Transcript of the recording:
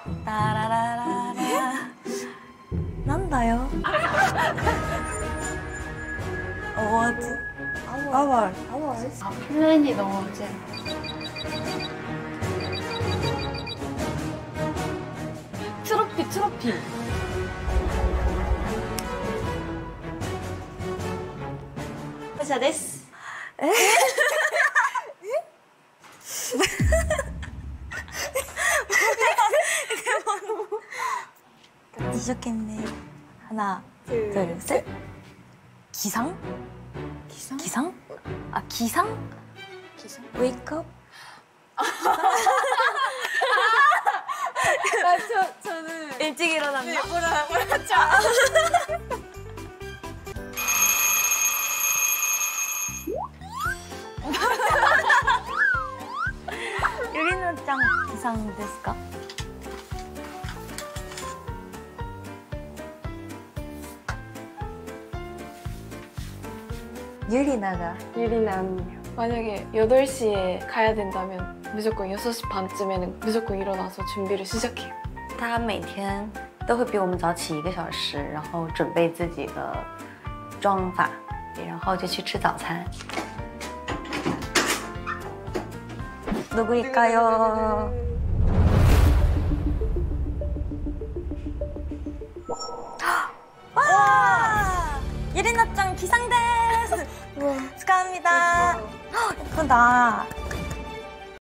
따라라라라. 난다요. 어워즈. 아월. 아, 플랜이 너무 이제. 트로피. 부자 데스. 이적겠네. 하나, 둘, 셋. 기상? 기상? 아, 기상? Wake up? 저는 일찍 일어났나? 뭐라죠? 유리나짱 기상 ですか? 유리나가 만약에 8시에 가야 된다면 무조건 6시 반쯤에는 무조건 일어나서 준비를 시작해요. 他每天都会比我们早起1个小时，然后准备自己的妆发，然后就去吃早餐。 누구일까요? 와! 유리나짱 기상です! 축하합니다. 예쁘다.